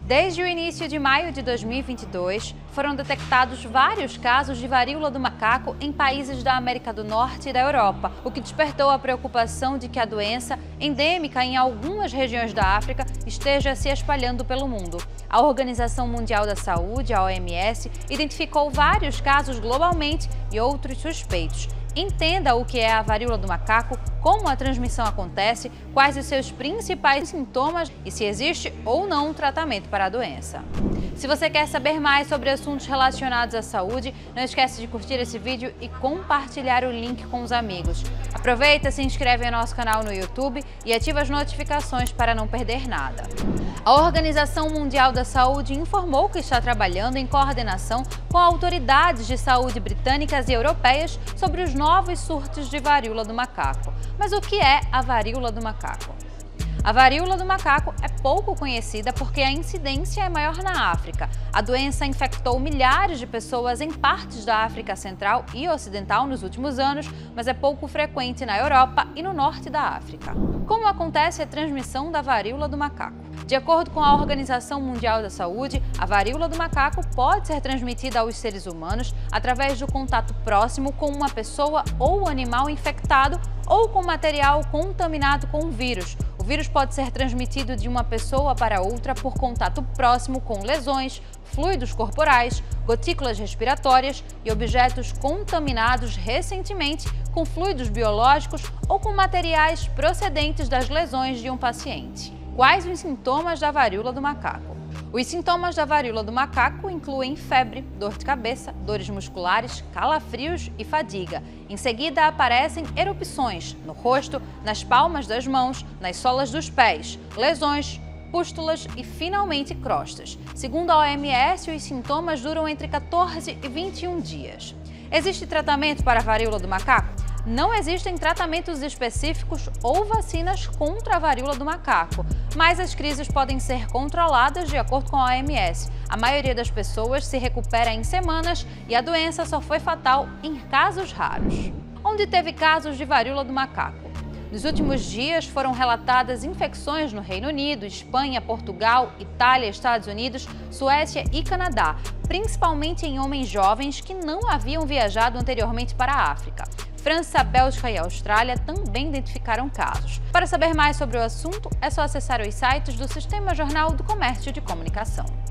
Desde o início de maio de 2022, foram detectados vários casos de varíola do macaco em países da América do Norte e da Europa, o que despertou a preocupação de que a doença, endêmica em algumas regiões da África, esteja se espalhando pelo mundo. A Organização Mundial da Saúde, a OMS, identificou vários casos globalmente e outros suspeitos. Entenda o que é a varíola do macaco, como a transmissão acontece, quais os seus principais sintomas e se existe ou não um tratamento para a doença. Se você quer saber mais sobre assuntos relacionados à saúde, não esqueça de curtir esse vídeo e compartilhar o link com os amigos. Aproveita, se inscreve no nosso canal no YouTube e ativa as notificações para não perder nada. A Organização Mundial da Saúde informou que está trabalhando em coordenação com autoridades de saúde britânicas e europeias sobre os novos surtos de varíola do macaco. Mas o que é a varíola do macaco? A varíola do macaco é pouco conhecida porque a incidência é maior na África. A doença infectou milhares de pessoas em partes da África Central e Ocidental nos últimos anos, mas é pouco frequente na Europa e no norte da África. Como acontece a transmissão da varíola do macaco? De acordo com a Organização Mundial da Saúde, a varíola do macaco pode ser transmitida aos seres humanos através do contato próximo com uma pessoa ou animal infectado ou com material contaminado com o vírus. O vírus pode ser transmitido de uma pessoa para outra por contato próximo com lesões, fluidos corporais, gotículas respiratórias e objetos contaminados recentemente com fluidos biológicos ou com materiais procedentes das lesões de um paciente. Quais os sintomas da varíola do macaco? Os sintomas da varíola do macaco incluem febre, dor de cabeça, dores musculares, calafrios e fadiga. Em seguida aparecem erupções no rosto, nas palmas das mãos, nas solas dos pés, lesões, pústulas e, finalmente, crostas. Segundo a OMS, os sintomas duram entre 14 e 21 dias. Existe tratamento para a varíola do macaco? Não existem tratamentos específicos ou vacinas contra a varíola do macaco, mas as crises podem ser controladas de acordo com a OMS. A maioria das pessoas se recupera em semanas e a doença só foi fatal em casos raros. Onde teve casos de varíola do macaco? Nos últimos dias foram relatadas infecções no Reino Unido, Espanha, Portugal, Itália, Estados Unidos, Suécia e Canadá, principalmente em homens jovens que não haviam viajado anteriormente para a África. França, Bélgica e Austrália também identificaram casos. Para saber mais sobre o assunto, é só acessar os sites do Sistema Jornal do Comércio de Comunicação.